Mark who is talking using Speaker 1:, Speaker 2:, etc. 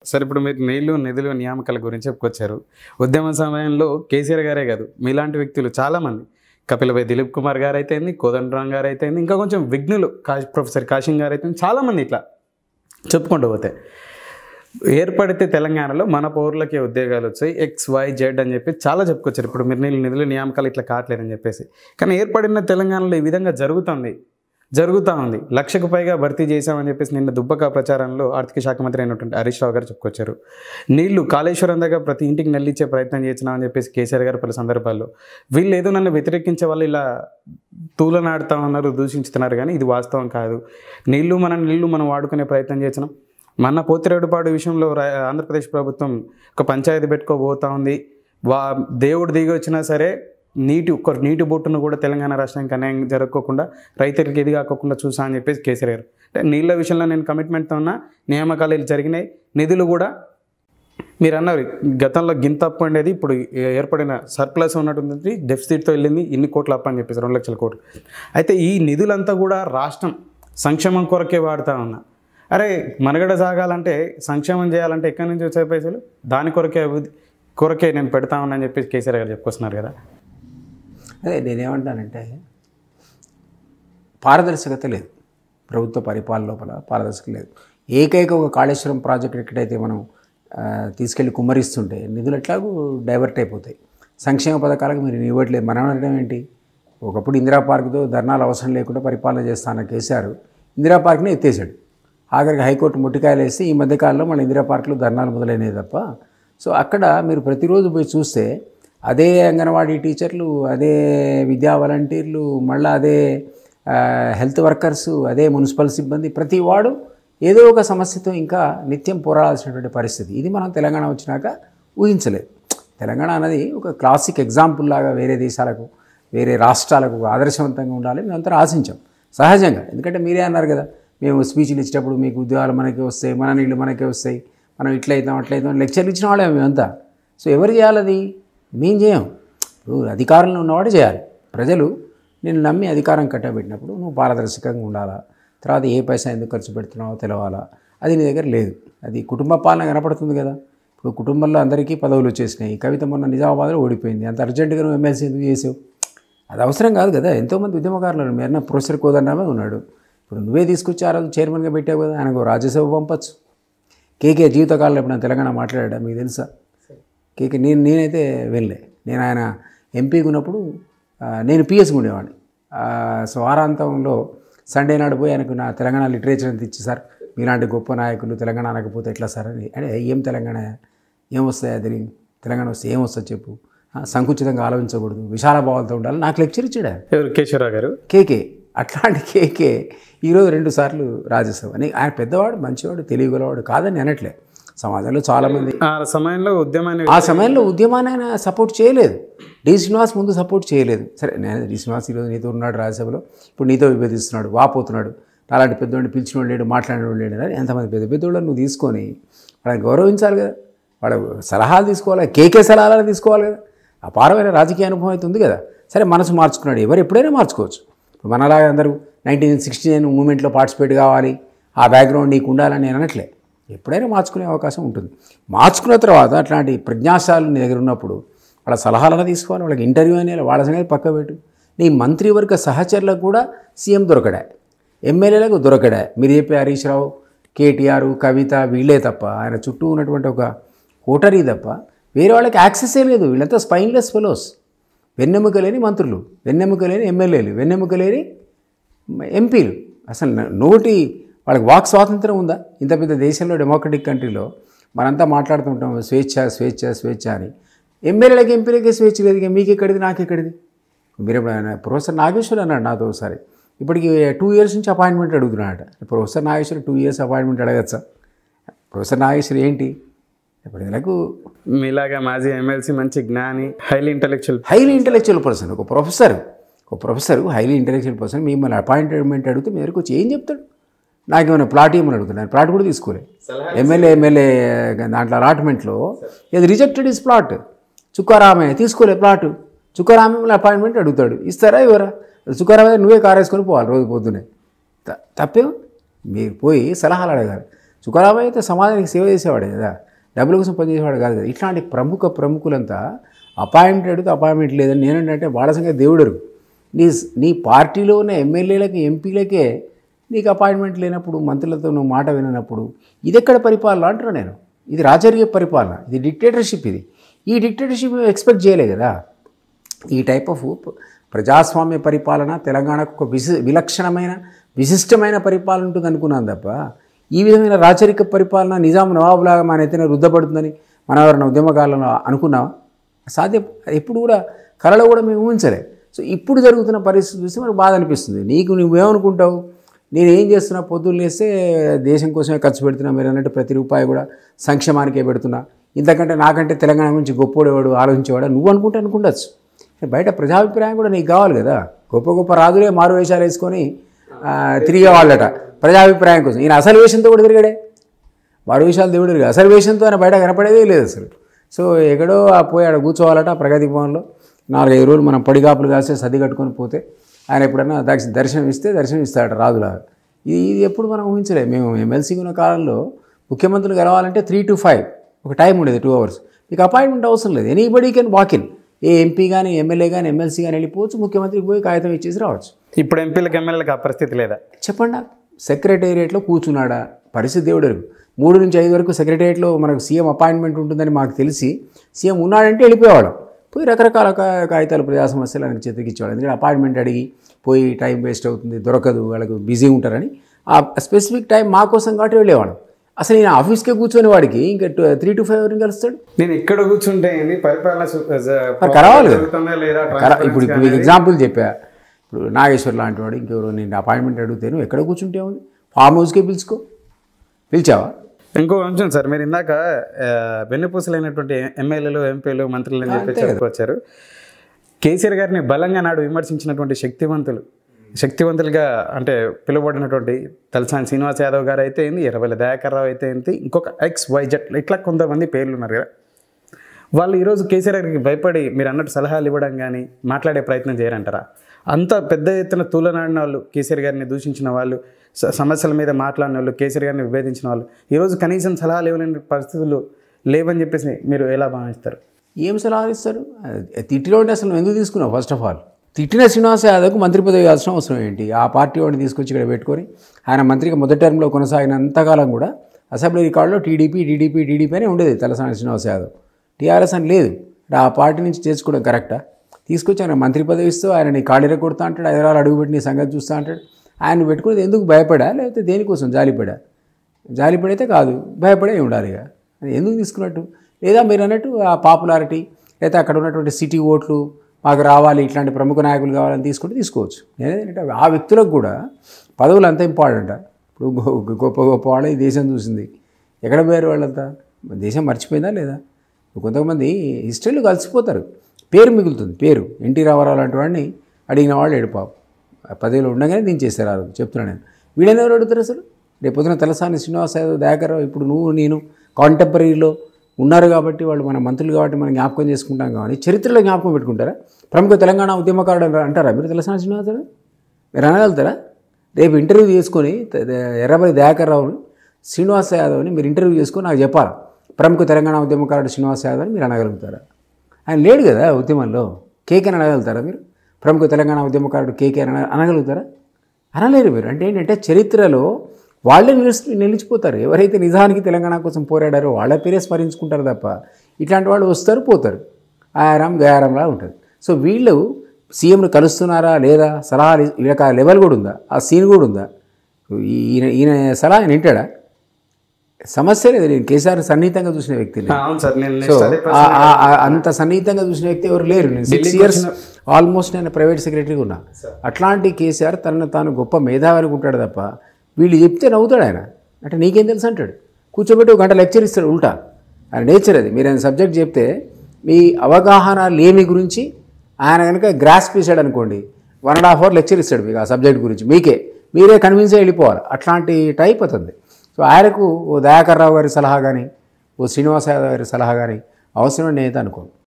Speaker 1: సరే ఇప్పుడు మీరు నీళ్లు నిధులు నియామకాల గురించి చెప్పుకొచ్చారు. ఉద్యమ సమయంలో కేసీఆర్ గారే కాదు మీలాంటి వ్యక్తులు చాలామంది కపిలపై దిలీప్ కుమార్ గారు అయితే కోదండరాం గారు అయితే ఇంకా కొంచెం విఘ్నులు ప్రొఫెసర్ కాశిం గారు అయితే చాలామంది ఇట్లా చెప్పుకుంటూ పోతే ఏర్పడితే తెలంగాణలో మన పౌరులకి ఉద్యోగాలు వచ్చాయి XYZ అని చెప్పి చాలా చెప్పుకొచ్చారు. ఇప్పుడు మీరు నీళ్ళు నిధులు నియామకాలు ఇట్లా కావట్లేదని చెప్పేసి, కానీ ఏర్పడిన తెలంగాణలో ఈ విధంగా జరుగుతూ ఉంది. 1,00,000కు పైగా భర్తీ చేశామని చెప్పేసి నిన్న దుబ్బక ప్రచారంలో ఆర్థిక శాఖ మంత్రి అయినటువంటి హరీష్ రావు గారు చెప్పుకొచ్చారు. నీళ్లు కాళేశ్వరం దగ్గర ప్రతి ఇంటికి నెల్లిచ్చే ప్రయత్నం చేసినామని చెప్పేసి కేసీఆర్ గారు పలు సందర్భాల్లో వీళ్ళు ఏదో నన్ను వ్యతిరేకించే వాళ్ళు ఇలా తూలనాడుతూ ఉన్నారు, దూషించుతున్నారు, కానీ ఇది వాస్తవం కాదు. నీళ్లు మనం వాడుకునే ప్రయత్నం చేసినాం. మన పోతిరెడ్డిపాడు విషయంలో ఆంధ్రప్రదేశ్ ప్రభుత్వం ఒక పంచాయతీ పెట్టుకోబోతా ఉంది. దేవుడు దిగి వచ్చినా సరే నీటి బొట్టును కూడా తెలంగాణ రాష్ట్రానికి అన్యాయం జరగకోకుండా రైతులకి ఇది కాకుండా చూసా అని చెప్పేసి కేసీఆర్ గారు. అంటే నీళ్ళ విషయంలో నేను కమిట్మెంట్తో ఉన్న నియామకాలు జరిగినాయి. నిధులు కూడా మీరు అన్నారు గతంలో గింత అప్పు ఉండేది, ఇప్పుడు ఏర్పడిన సర్ప్లస్ ఉన్నటువంటి డెఫిసిట్తో వెళ్ళింది ఇన్ని కోట్ల అప్పు అని చెప్పేసి 2,00,000 కోట్లు. అయితే ఈ నిధులంతా కూడా రాష్ట్రం సంక్షేమం కొరకే వాడుతూ ఉన్నా. అరే మనుగడ సాగాలంటే సంక్షేమం చేయాలంటే ఎక్కడి నుంచి వచ్చే పైసలు దాని కొరకే నేను పెడతా ఉన్నానని చెప్పేసి కేసీఆర్ గారు చెప్పుకొస్తున్నారు కదా.
Speaker 2: అదే నేనేమంటానంటే పారదర్శకత లేదు, ప్రభుత్వ పరిపాలన లోపల పారదర్శకత లేదు. ఏకైక ఒక కాళేశ్వరం ప్రాజెక్ట్ ఎక్కడైతే మనం తీసుకెళ్ళి కుమ్మరిస్తుంటే నిధులు ఎట్లాగూ డైవర్ట్ అయిపోతాయి. సంక్షేమ పథకాలకు మీరు ఇవ్వట్లేదు. మనం అనడం ఏంటి, ఒకప్పుడు ఇందిరా పార్క్తో ధర్నాలు అవసరం లేకుండా పరిపాలన చేస్తాన కేసీఆర్ ఇందిరా పార్క్ని ఎత్తేసాడు. ఆఖరికి హైకోర్టు ముట్టికాయలు వేస్తే ఈ మధ్యకాలంలో మళ్ళీ ఇందిరా పార్క్లో ధర్నాలు మొదలైనవి తప్ప. సో అక్కడ మీరు ప్రతిరోజు పోయి చూస్తే అదే అంగన్వాడీ టీచర్లు, అదే విద్యా వాలంటీర్లు, మళ్ళీ అదే హెల్త్ వర్కర్సు, అదే మున్సిపల్ సిబ్బంది, ప్రతి వాడు ఏదో ఒక సమస్యతో ఇంకా నిత్యం పోరాడాల్సినటువంటి పరిస్థితి. ఇది మనం తెలంగాణ వచ్చినాక ఊహించలేదు. తెలంగాణ అనేది ఒక క్లాసిక్ ఎగ్జాంపుల్ లాగా వేరే దేశాలకు, వేరే రాష్ట్రాలకు ఆదర్శవంతంగా ఉండాలి మేమంతా ఆశించాం సహజంగా. ఎందుకంటే మీరే అన్నారు కదా, మేము స్పీచ్లు ఇచ్చేటప్పుడు మీకు ఉద్యోగాలు మనకే వస్తాయి, మన నీళ్ళు మనకే వస్తాయి, మనం ఇట్లయితాం అట్లయితాం లెక్చర్లు ఇచ్చిన వాళ్ళే మేమంతా. సో ఎవరు చేయాలది? మేము చేయం. ఇప్పుడు అధికారంలో ఉన్నవాడు చేయాలి. ప్రజలు నేను నమ్మి అధికారం కట్టబెట్టినప్పుడు నువ్వు పారదర్శకంగా ఉండాలా, తర్వాత ఏ పైసా ఎందుకు ఖర్చు పెడుతున్నావో తెలవాలా. అది నీ దగ్గర లేదు. అది కుటుంబ పాలన కనపడుతుంది కదా. ఇప్పుడు కుటుంబంలో అందరికీ పదవులు వచ్చేసినాయి. కవిత మొన్న నిజామాబాద్లో ఓడిపోయింది. అంత అర్జెంటుగా నువ్వు ఎమ్మెల్సీ ఎందుకు చేసావు? అది అవసరం కాదు కదా. ఎంతోమంది ఉద్యమకారులు మేరన్న ప్రొఫెసర్ కోదండరామే ఉన్నాడు. ఇప్పుడు నువ్వే తీసుకొచ్చి ఆ రోజు చైర్మన్గా పెట్టావు కదా, ఆయనకు రాజ్యసభ పంపచ్చు. కేకే జీవితకాలంలో ఎప్పుడు తెలంగాణ మాట్లాడా మీకు తెలుసా? కేకే నేనైతే వెళ్ళే. నేను ఆయన ఎంపీగా ఉన్నప్పుడు నేను పిఎస్గా ఉండేవాడిని. సో వారాంతంలో సండే నాడు పోయి ఆయనకు నా తెలంగాణ లిటరేచర్ అంత ఇచ్చి, సార్ మీలాంటి గొప్ప నాయకులు తెలంగాణ అనకపోతే ఎట్లా సార్ అని. అంటే ఏం తెలంగాణ ఏమొస్తాయి, అది తెలంగాణ వస్తే ఏమొస్తుంది చెప్పు, సంకుచితంగా ఆలోచించకూడదు, విశాల భావాలతో ఉండాలి, నాకు లెక్చర్ ఇచ్చాడు
Speaker 1: కేశవరావు గారు.
Speaker 2: కేకే అట్లాంటి కేకే ఈరోజు 2 సార్లు రాజ్యసభ. ఆయన పెద్దవాడు, మంచివాడు, తెలియగలవాడు కాదని అనట్లే. సమాజంలో చాలామంది ఆ సమయంలో ఉద్యమాన్ని ఆయన సపోర్ట్ చేయలేదు. డి శ్రీనివాస్ ముందు సపోర్ట్ చేయలేదు. సరే నేను డి శ్రీనివాస్ ఈరోజు నీతో ఉన్నాడు రాజ్యసభలో, ఇప్పుడు నీతో విభేదిస్తున్నాడు, వాపోతున్నాడు, అలాంటి పెద్దవాడిని పిలిచిన వాళ్ళు లేడు, మాట్లాడిన వాళ్ళు లేడు అని. ఎంతమంది పెద్దవాళ్ళని నువ్వు తీసుకొని వాళ్ళని గౌరవించాలి కదా, వాళ్ళ సలహాలు తీసుకోవాలి, కేకే సలహాలు తీసుకోవాలి కదా. అపారమైన రాజకీయ అనుభవం అయితే ఉంది కదా. సరే మనసు మార్చుకున్నాడు, ఎవరు ఎప్పుడైనా మార్చుకోవచ్చు. ఇప్పుడు మనలాగా అందరూ 1969 మూమెంట్లో పార్టిసిపేట్ కావాలి, ఆ బ్యాక్గ్రౌండ్ నీకు ఉండాలని నేను అనట్లే. ఎప్పుడైనా మార్చుకునే అవకాశం ఉంటుంది. మార్చుకున్న తర్వాత అట్లాంటి ప్రజ్ఞాశాలు నీ దగ్గర ఉన్నప్పుడు వాళ్ళ సలహాలను తీసుకోవాలి, వాళ్ళకి ఇంటర్వ్యూ అని వాళ్ళ సంగతి పక్క పెట్టు. నీ మంత్రివర్గ సహచరులకు కూడా సీఎం దొరకడా, ఎమ్మెల్యేలకు దొరకడా. మీరు చెప్పే హరీష్ రావు, కేటీఆర్, కవిత వీళ్ళే తప్ప, ఆయన చుట్టూ ఉన్నటువంటి ఒక కోటరీ తప్ప వేరే వాళ్ళకి యాక్సెసే లేదు. వీళ్ళంతా స్పైన్లెస్ ఫెలోస్. వెన్నెముక లేని మంత్రులు, వెన్నెముక లేని ఎమ్మెల్యేలు, వెన్నెముక లేని ఎంపీలు. అసలు నోటి వాళ్ళకి వాక్ స్వాతంత్రం ఉందా? ఇంత పెద్ద దేశంలో, డెమోక్రటిక్ కంట్రీలో మనంతా మాట్లాడుతుంటాం స్వేచ్ఛ స్వేచ్ఛ స్వేచ్ఛ అని. ఎమ్మెల్యేలకి ఎంపీలకి స్వేచ్ఛ లేదు. మీకు ఎక్కడిది, నాకు ఎక్కడిది? మీరు ఎప్పుడు ప్రొఫెసర్ నాగేశ్వర్ అన్నాడు నాతో ఒకసారి, ఇప్పటికి 2 years నుంచి అపాయింట్మెంట్ అడుగుతున్నాడట. ప్రొఫెసర్ నాగేశ్వర్ 2 years అపాయింట్మెంట్ అడగచ్చా? ప్రొఫెసర్ నాగేశ్వర్ ఏంటి ఇప్పుడు వీళ్ళకు
Speaker 1: మీలాగా మాజీ ఎమ్మెల్సీ, మంచి జ్ఞాని, హైలీ
Speaker 2: ఇంటెలెక్చువల్ పర్సన్. ఒక ప్రొఫెసర్ హైలీ ఇంటెలెక్చువల్ పర్సన్ మిమ్మల్ని అపాయింట్మెంట్ అడిగితే మీ దగ్గరకు వచ్చి ఏం చెప్తాడు? నాకేమైనా ప్లాట్ ఇవ్వమని అడుగుతున్నాను, ప్లాట్ కూడా తీసుకోలే. ఎమ్మెల్యే దాంట్లో అలాట్మెంట్లో ఇది రిజెక్టెడ్ ఇస్ ప్లాట్. చుక్కారామయ్య తీసుకోలే ప్లాటు. చుక్కారామయ్య అపాయింట్మెంట్ అడుగుతాడు, ఇస్తారా ఇవ్వరా? చుక్కారామయ్య నువ్వే కారు వేసుకొని పోవాలి రోజు పొద్దునే. తప్పేం? మీరు పోయి సలహాలు అడగాలి. చుకారాబాయ్ అయితే సమాజానికి సేవ చేసేవాడే కదా, డబ్బుల కోసం పనిచేసేవాడు కాదు కదా. ఇట్లాంటి ప్రముఖులంతా అపాయింట్మెంట్ లేదని నేనంటే వాళ్ళ సంగతి దేవుడరు. నీ పార్టీలో ఉన్న ఎమ్మెల్యేలకి ఎంపీలకే నీకు అపాయింట్మెంట్ లేనప్పుడు, మంత్రులతో నువ్వు మాట విననప్పుడు ఇది ఎక్కడ పరిపాలన అంటున్నా నేను. ఇది రాజకీయ పరిపాలన, ఇది డిక్టేటర్షిప్. ఈ డిక్టేటర్షిప్ ఎక్స్పెక్ట్ చేయలే కదా. ఈ టైప్ ఆఫ్ ప్రజాస్వామ్య పరిపాలన తెలంగాణకు ఒక విలక్షణమైన విశిష్టమైన పరిపాలన ఉంటుంది అనుకున్నాను తప్ప ఈ విధమైన రాచరిక పరిపాలన నిజాం నవాబులాగా మన ఎత్తున రుద్దపడుతుందని మన ఎవరైనా ఉద్యమకాలంలో అనుకున్నాం? సాధ్యం ఎప్పుడు కూడా కళలో కూడా మేము ఊహించలే. సో ఇప్పుడు జరుగుతున్న పరిస్థితి చూస్తే మనకు బాధ అనిపిస్తుంది. నువ్వేమనుకుంటావు, నేను ఏం చేస్తున్నా, పొద్దున్న లేస్తే దేశం కోసమే ఖర్చు పెడుతున్నా, మీరు అన్నట్టు ప్రతి రూపాయి కూడా సంక్షేమానికే పెడుతున్నా, ఇంతకంటే నాకంటే తెలంగాణ గురించి గొప్పోడేవాడు ఆలోచించేవాడు నువ్వు అనుకుండొచ్చు. బయట ప్రజాభిప్రాయం కూడా నీకు కావాలి కదా. గొప్ప రాజులే మారు వేషాలు వేసుకొని తిరిగేవాళ్ళట ప్రజాభిప్రాయం కోసం. ఈయన అసలు వేషంతో కూడా తిరిగాడే, మారు వేషాలు దేవుడు తిరిగాడు, అసలు వేషంతో ఆయన బయట కనపడేదే లేదు అసలు. సో ఎక్కడో పోయి ఆడ కూర్చోవాలట ప్రగతి భవన్లో 4-5 రోజులు మనం పడిగాపులు కాసే సర్ది కట్టుకొని పోతే ఆయన ఎప్పుడన్నా దర్శనం ఇస్తాడట రాజులాగా. ఇది ఎప్పుడు మనం ఊహించలేదు. మేము ఎమ్మెల్సీ ఉన్న కాలంలో ముఖ్యమంత్రులు కలవాలంటే 3 to 5 ఒక టైం ఉండేది, 2 hours. మీకు అపాయింట్మెంట్ అవసరం లేదు, ఎనీబడీ కెన్ వాక్ ఇన్. ఏ ఎంపీ కానీ ఎమ్మెల్యే కానీ ఎమ్మెల్సీ కానీ వెళ్ళిపోవచ్చు, ముఖ్యమంత్రికి పోయి కాగితం ఇచ్చేసి రావచ్చు.
Speaker 1: ఇప్పుడు ఎంపీలకు ఎమ్మెల్యేలకు ఆ పరిస్థితి లేదా?
Speaker 2: చెప్పండి నాకు. సెక్రటేరియట్లో కూర్చున్నాడా? పరిస్థితి దేవుడు 3 నుంచి 5 వరకు సెక్రటేరియట్లో మనకు సీఎం అపాయింట్మెంట్ ఉంటుందని మాకు తెలిసి సీఎం ఉన్నాడంటే వెళ్ళిపోయేవాడు, పోయి రకరకాల కాగితాలు ప్రజా సమస్యలు ఆయనకు చేతికి ఇచ్చేవాడు. ఎందుకంటే అపాయింట్మెంట్ అడిగి పోయి టైం వేస్ట్ అవుతుంది, దొరకదు, వాళ్ళకు బిజీ ఉంటారని ఆ స్పెసిఫిక్ టైం మా కోసం కాబట్టి వెళ్ళేవాడు. అసలు నేను ఆఫీస్కే కూర్చొని వాడికి ఇంకా 3 to 5 ఎవరిని కలుస్తాడు?
Speaker 1: నేను ఇక్కడ కూర్చుంటే పరిపాలన
Speaker 2: కలవాలి కదా. ఇప్పుడు మీకు ఎగ్జాంపుల్ చెప్పా, ఇప్పుడు నాగేశ్వర్ లాంటి వాడు ఇంకెవరు నేను అపాయింట్మెంట్ అడిగితే నువ్వు ఎక్కడ కూర్చుంటే ఉంది, ఫామ్ హౌస్కే పిలిచావా?
Speaker 1: ఇంకో అంశం సార్, మీరు ఇందాక వెన్నుపూసలైనటువంటి ఎమ్మెల్యేలు ఎంపీలు మంత్రులు అని చెప్పి చెప్పుకొచ్చారు. కేసీఆర్ గారిని బలంగా నాడు విమర్శించినటువంటి శక్తివంతులుగా అంటే పిలువబడినటువంటి తలసాని శ్రీనివాస్ యాదవ్ గారు అయితే ఏంది, ఎర్రబెల్లి దయాకర్ రావు అయితే ఏంటి, ఇంకొక XYZ ఇట్లా కొంతమంది పేర్లు ఉన్నారు కదా. వాళ్ళు ఈరోజు కేసీఆర్ గారికి భయపడి మీరు అన్నట్టు సలహాలు ఇవ్వడం కానీ మాట్లాడే ప్రయత్నం చేయరంటారా? అంత పెద్ద ఎత్తున తూలనాడిన వాళ్ళు, కేసీఆర్ గారిని దూషించిన వాళ్ళు, సమస్యల మీద మాట్లాడిన వాళ్ళు, కేసీఆర్ గారిని విభేదించిన వాళ్ళు ఈరోజు కనీసం సలహాలు ఇవ్వలేని పరిస్థితులు లేవని చెప్పేసి మీరు ఎలా భావిస్తారు?
Speaker 2: ఏం సలహాలు ఇస్తారు? తిట్టిలో ఉంటే అసలు ఎందుకు తీసుకున్నావు? ఫస్ట్ ఆఫ్ ఆల్ తిట్టిన శ్రీనివాస్ యాదవ్కు మంత్రి పదవి ఇవ్వాల్సిన అవసరం ఏంటి? ఆ పార్టీ వాడిని తీసుకొచ్చి ఇక్కడ పెట్టుకొని ఆయన మంత్రిగా మొదటి టర్మ్లో కొనసాగినంతకాలం కూడా అసెంబ్లీ రికార్డులో టీడీపీ అనే ఉండేది తలసాని శ్రీనివాస్ యాదవ్. టీఆర్ఎస్ అని లేదు. ఆ పార్టీ నుంచి చేసుకోవడం కరెక్టా? తీసుకొచ్చి ఆయన మంత్రి పదవి ఇస్తూ ఆయన కాళ్ళిర కొడుతూ అంటాడు, హైదరాబాద్ అడుగుపెట్టి నీ సంగతి చూస్తూ అంటాడు. ఆయన పెట్టుకునేది ఎందుకు? భయపడా లేకపోతే దేనికోసం? జాలిపడైతే కాదు, భయపడే ఉండాలి ఇక. ఎందుకు తీసుకున్నట్టు? లేదా మీరు అన్నట్టు ఆ పాపులారిటీ లేదా అక్కడ ఉన్నటువంటి సిటీ ఓట్లు మాకు రావాలి, ఇట్లాంటి ప్రముఖ నాయకులు కావాలని తీసుకోవచ్చు. నేనేంటంటే ఆ వ్యక్తులకు కూడా పదవులు అంత ఇంపార్టెంట్. ఇప్పుడు గొప్ప వాళ్ళే ఈ దేశం చూసింది. ఎక్కడ పోయారు వాళ్ళంతా? దేశం మర్చిపోయిందా లేదా? కొంతమంది హిస్టరీలో కలిసిపోతారు, పేరు మిగులుతుంది. పేరు ఎన్టీ రామారావు లాంటి వాడిని అడిగిన వాళ్ళు ఏడుపాపు పదవిలో ఉండగానే దించేస్తారు. చెప్తున్నాను నేను. వీళ్ళని ఎవరు అడుగుతారు అసలు? రేపు పొద్దున తలసాని శ్రీనివాస్ యాదవ్ దయాకర్ రావు ఇప్పుడు నువ్వు నేను కాంటెంపరీలో ఉన్నారు కాబట్టి వాళ్ళు మన మంత్రులు కాబట్టి మనం జ్ఞాపకం చేసుకుంటాం. కానీ చరిత్రలో జ్ఞాపకం పెట్టుకుంటారా? ప్రముఖ తెలంగాణ ఉద్యమకారుడు అంటారా మీరు తలసాని శ్రీనివాస్ యాదవ్? మీరు అనగలుగుతారా? రేపు ఇంటర్వ్యూ చేసుకొని ఎర్రబెల్లి దయాకర్ రావుని శ్రీనివాస్ యాదవ్ని మీరు ఇంటర్వ్యూ చేసుకొని నాకు చెప్పాలి ప్రముఖ తెలంగాణ ఉద్యమకారుడు శ్రీనివాస్ యాదవ్ అని మీరు అనగలుగుతారా? ఆయన లేడు కదా ఉద్యమంలో. కేకే అని అనగలుగుతారా మీరు? ప్రముఖ తెలంగాణ ఉద్యమకారుడు కేకే అని అనగలుగుతారా? అనలేరు మీరు. అంటే ఏంటంటే చరిత్రలో వాళ్ళే నిలిచిపోతారు. ఎవరైతే నిజానికి తెలంగాణ కోసం పోరాడారో వాళ్ళ పేరే స్మరించుకుంటారు తప్ప ఇట్లాంటి వాళ్ళు వస్తారు పోతారు, ఆయారం గయారంలా ఉంటుంది. సో వీళ్ళు సీఎంను కలుస్తున్నారా లేదా, సలహాలు వీళ్ళకి ఆ లెవెల్ కూడా ఉందా, ఆ సీన్ కూడా ఉందా? ఈయన సలహా ఆయన వింటాడా? సమస్య లేదు. నేను కేసీఆర్ సన్నిహితంగా చూసిన వ్యక్తిని. సో అంత సన్నిహితంగా చూసిన వ్యక్తి ఎవరు లేరు. నేను 6 years ఆల్మోస్ట్ నేను ప్రైవేట్ సెక్రటరీగా ఉన్నా. అట్లాంటి కేసీఆర్ తనను తాను గొప్ప మేధావి అనుకుంటాడు తప్ప వీళ్ళు చెప్తే నవ్వుతాడు ఆయన. అంటే నీకేం తెలుసు అంటాడు. కూర్చోబెట్టి 1 గంట లెక్చర్ ఇస్తాడు ఉల్టా. ఆయన నేచర్ అది. మీరు ఆయన సబ్జెక్ట్ చెప్తే మీ అవగాహన లేమి గురించి ఆయన కనుక గ్రాస్ప్ చేశాడు అనుకోండి, 1.5 hour లెక్చర్ ఇస్తాడు మీకు ఆ సబ్జెక్ట్ గురించి. మీరే కన్విన్స్ అయ్యి వెళ్ళిపోవాలి. అట్లాంటి టైప్ అవుతుంది. సో ఆయనకు ఓ దయాకర్ రావు గారి సలహా కానీ ఓ శ్రీనివాస యాదవ్ గారి సలహా కానీ అవసరం నేనైతే అనుకోను.